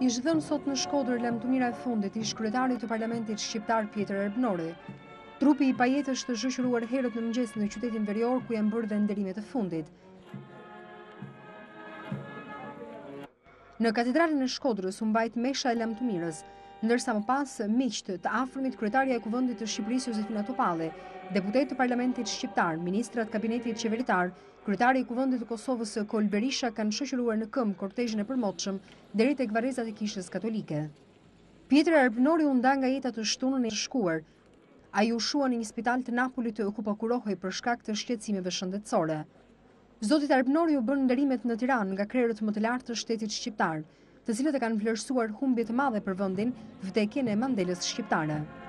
Kishte dhënë sot në Shkodër lemtumira e fundit ish kryetari të Parlamentit shqiptar Pjetër Erbnori. Trupi i pajetës të zhëshuruar herët në mëngjes në qytetin Verior, ku janë bërë dhe nderimet e fundit. Në katedralin e Shkodrës u mbajt mesha e lemtumirës, ndërsa më pas miqt të afërmit kryetaria e Kuvendit të Shqipërisë Josefina Topalli, deputet të Parlamentit shqiptar, ministrat kabinetit qeveritar, kryetari i Kuvendit të Kosovës Kol Berisha kanë shoqëruar në këmbë kortezhin e përmotshëm deri tek varrezat e Kishës Katolike. Pjetër Erbnori u nda nga jeta të shtunën e shkuar. Ai u shua në një spital të Napolit të okupakurohej për shkak të shqetësimeve shëndetësore. Zotit Erbnori u bën nderimet në Tiranë nga krerët më të lartë të shtetit shqiptar, të cilët e kanë vlerësuar humbje të madhe për vendin, vdekjen e Mandelës shqiptare.